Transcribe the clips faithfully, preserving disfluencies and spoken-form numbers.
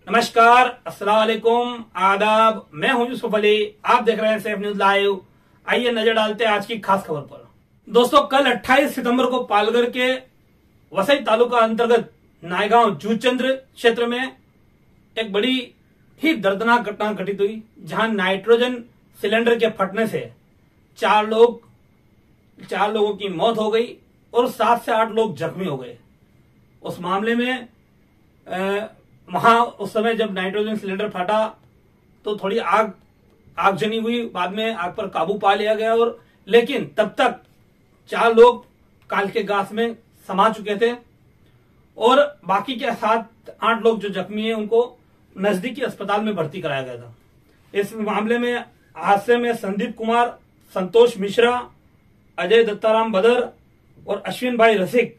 नमस्कार, अस्सलाम वालेकुम, आदाब। मैं हूं यूसुफ अली, आप देख रहे हैं सेफ न्यूज लाइव। आइए नजर डालते हैं आज की खास खबर पर। दोस्तों, कल अट्ठाईस सितंबर को पालघर के वसई तालुका अंतर्गत नायगांव जूचंद्र क्षेत्र में एक बड़ी ही दर्दनाक घटना घटित हुई, जहां नाइट्रोजन सिलेंडर के फटने से चार लोग चार लोगों की मौत हो गई और सात से आठ लोग जख्मी हो गए। उस मामले में वहां उस समय जब नाइट्रोजन सिलेंडर फटा तो थोड़ी आग आगजनी हुई। बाद में आग पर काबू पा लिया गया, और लेकिन तब तक चार लोग काल के गास में समा चुके थे और बाकी के सात आठ लोग जो जख्मी हैं उनको नजदीकी अस्पताल में भर्ती कराया गया था। इस मामले में हादसे में संदीप कुमार, संतोष मिश्रा, अजय दत्ताराम बदर और अश्विन भाई रसिक,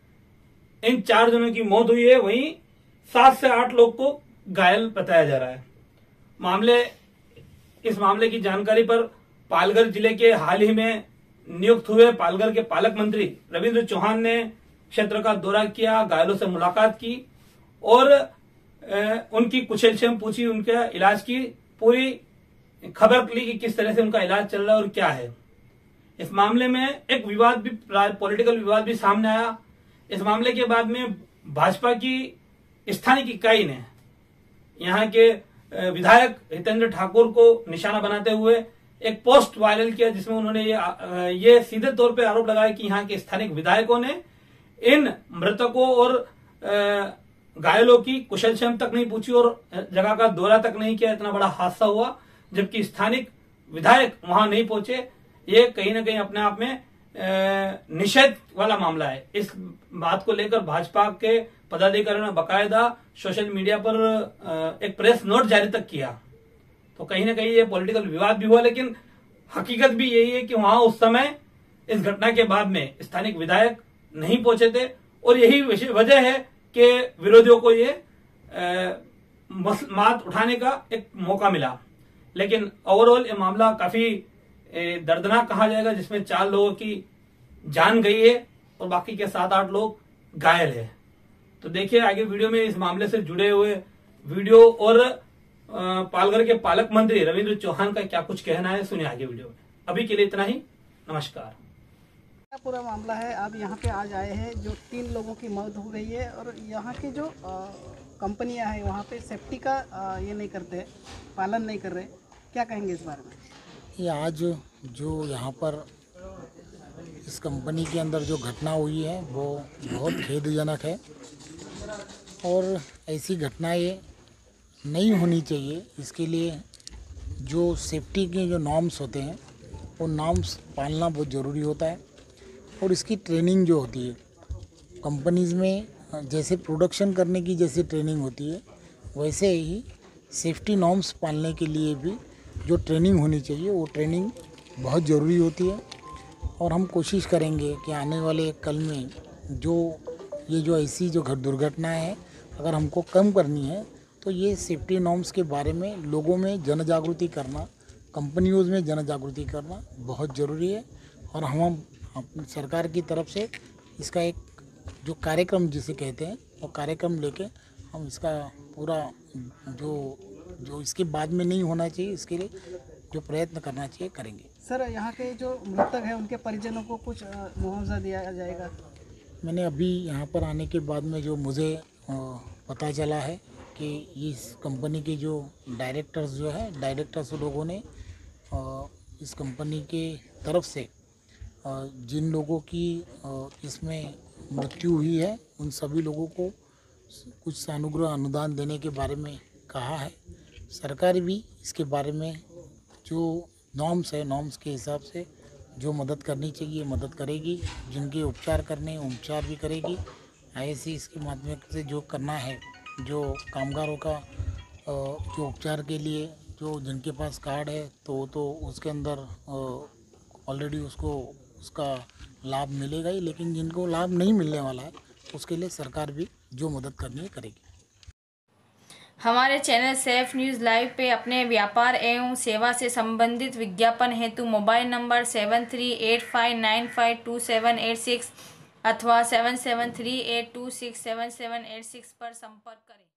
इन चार जनों की मौत हुई है। वहीं सात से आठ लोग को घायल बताया जा रहा है। मामले इस मामले की जानकारी पर पालघर जिले के हाल ही में नियुक्त हुए पालघर के पालक मंत्री रविंद्र चौहान ने क्षेत्र का दौरा किया, घायलों से मुलाकात की और उनकी कुशलक्षेम पूछी, उनके इलाज की पूरी खबर ली कि किस तरह से उनका इलाज चल रहा है और क्या है। इस मामले में एक विवाद भी, पॉलिटिकल विवाद भी सामने आया। इस मामले के बाद में भाजपा की स्थानीय इकाई ने यहाँ के विधायक हितेंद्र ठाकुर को निशाना बनाते हुए एक पोस्ट वायरल किया, जिसमें उन्होंने ये ये सीधे तौर पे आरोप लगाया कि यहाँ के स्थानिक विधायकों ने इन मृतकों और घायलों की कुशलक्षेम तक नहीं पूछी और जगह का दौरा तक नहीं किया। इतना बड़ा हादसा हुआ जबकि स्थानिक विधायक वहां नहीं पहुंचे। ये कहीं ना कहीं अपने आप में निषेध वाला मामला है। इस बात को लेकर भाजपा के पदाधिकारियों ने बकायदा सोशल मीडिया पर एक प्रेस नोट जारी तक किया। तो कहीं ना कहीं ये पॉलिटिकल विवाद भी हुआ, लेकिन हकीकत भी यही है कि वहां उस समय इस घटना के बाद में स्थानिक विधायक नहीं पहुंचे थे और यही वजह है कि विरोधियों को ये मात उठाने का एक मौका मिला। लेकिन ओवरऑल ये मामला काफी दर्दनाक कहा जाएगा, जिसमें चार लोगों की जान गई है और बाकी के सात आठ लोग घायल है। तो देखिए आगे वीडियो में इस मामले से जुड़े हुए वीडियो और पालघर के पालक मंत्री रविंद्र चौहान का क्या कुछ कहना है, सुनिए आगे वीडियो में। अभी के लिए इतना ही, नमस्कार। क्या पूरा मामला है? आप यहाँ पे आज आए हैं, जो तीन लोगों की मौत हो गई है और यहाँ की जो कंपनियां हैं वहाँ पे सेफ्टी का आ, ये नहीं करते, पालन नहीं कर रहे, क्या कहेंगे इस बारे में? ये आज जो यहाँ पर इस कंपनी के अंदर जो घटना हुई है वो बहुत खेदजनक है और ऐसी घटनाएं नहीं होनी चाहिए। इसके लिए जो सेफ्टी के जो नॉर्म्स होते हैं वो नॉर्म्स पालना बहुत ज़रूरी होता है और इसकी ट्रेनिंग जो होती है कंपनीज़ में, जैसे प्रोडक्शन करने की जैसे ट्रेनिंग होती है वैसे ही सेफ्टी नॉर्म्स पालने के लिए भी जो ट्रेनिंग होनी चाहिए वो ट्रेनिंग बहुत ज़रूरी होती है। और हम कोशिश करेंगे कि आने वाले कल में जो ये जो ऐसी जो दुर्घटनाएं हैं अगर हमको कम करनी है तो ये सेफ्टी नॉर्म्स के बारे में लोगों में जन जागृति करना, कंपनियों में जन जागृति करना बहुत ज़रूरी है। और हम अपनी सरकार की तरफ से इसका एक जो कार्यक्रम जिसे कहते हैं वो कार्यक्रम लेके हम इसका पूरा जो जो इसके बाद में नहीं होना चाहिए इसके लिए जो प्रयत्न करना चाहिए करेंगे। सर, यहाँ के जो मृतक हैं उनके परिजनों को कुछ मुआवजा दिया जाएगा? मैंने अभी यहाँ पर आने के बाद में जो मुझे पता चला है कि इस कंपनी के जो डायरेक्टर्स जो है डायरेक्टर्स लोगों ने इस कंपनी के तरफ से जिन लोगों की इसमें मृत्यु हुई है उन सभी लोगों को कुछ सानुग्रह अनुदान देने के बारे में कहा है। सरकार भी इसके बारे में जो नॉर्म्स है नॉर्म्स के हिसाब से जो मदद करनी चाहिए मदद करेगी, जिनके उपचार करने उपचार भी करेगी। ऐसे इसके माध्यम से जो करना है जो कामगारों का जो उपचार के लिए जो जिनके पास कार्ड है तो तो उसके अंदर ऑलरेडी उसको उसका लाभ मिलेगा ही, लेकिन जिनको लाभ नहीं मिलने वाला है उसके लिए सरकार भी जो मदद करनी है करेगी। हमारे चैनल सेफ न्यूज़ लाइव पे अपने व्यापार एवं सेवा से संबंधित विज्ञापन हेतु mobile number seven three eight five nine five two seven eight six अथवा seven seven three eight two six seven seven eight six पर संपर्क करें।